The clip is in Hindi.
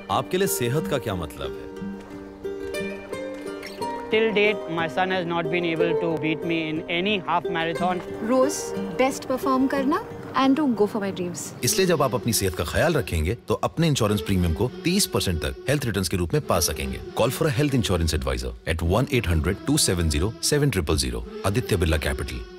आपके लिए सेहत का क्या मतलब है? Till date, my son has not been able to beat me in any half marathon. रोज बेस्ट परफॉर्म करना and to go for my dreams. इसलिए जब आप अपनी सेहत का ख्याल रखेंगे तो अपने इंश्योरेंस प्रीमियम को 30% तक हेल्थ रिटर्न्स के रूप में पा सकेंगे। Call for a health insurance advisor at 1-800-270-7000। Aditya Birla capital.